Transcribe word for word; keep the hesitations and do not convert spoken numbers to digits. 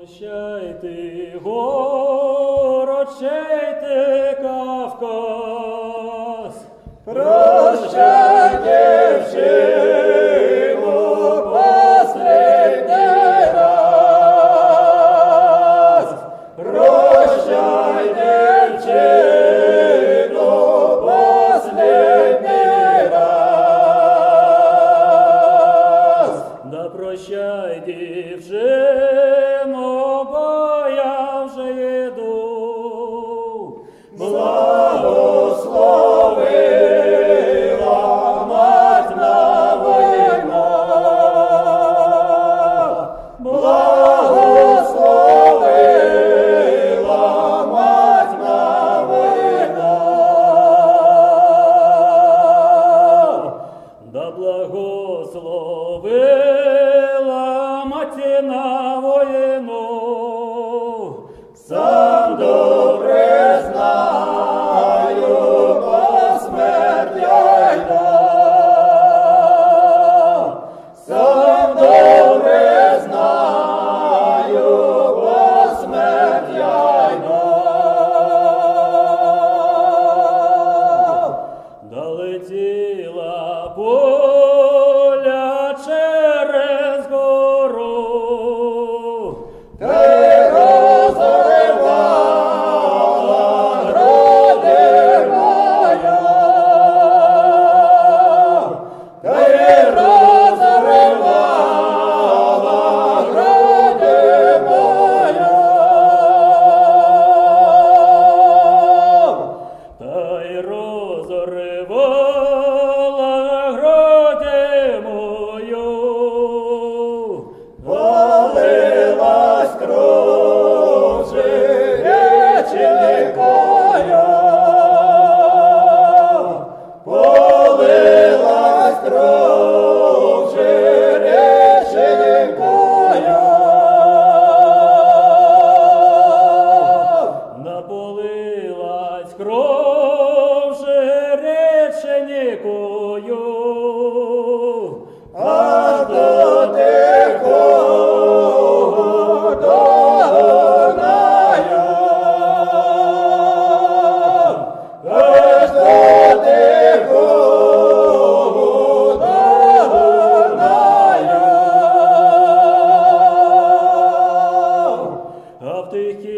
Прощайте, горочайте, Кавказ. Прощай, дівчино, последній раз. Прощай, дівчино, последній раз. Да прощай, дівчино, бо я вже йду. Благословила мать на війну, благословила мать на війну. Да благословила мать на війну. Сам добре знаю, по смерть я йду. Сам добре знаю, по смерть я йду. Долетіла поля через гору. Та й розривала груди моя, та й розривала груди моя. Та й розривала груди мою. Полилась кров жречникою, полилась кров жречникою. Наполилась кров жречникою. Аж до тихого Дунаю, аж до тихого Дунаю. А в тихій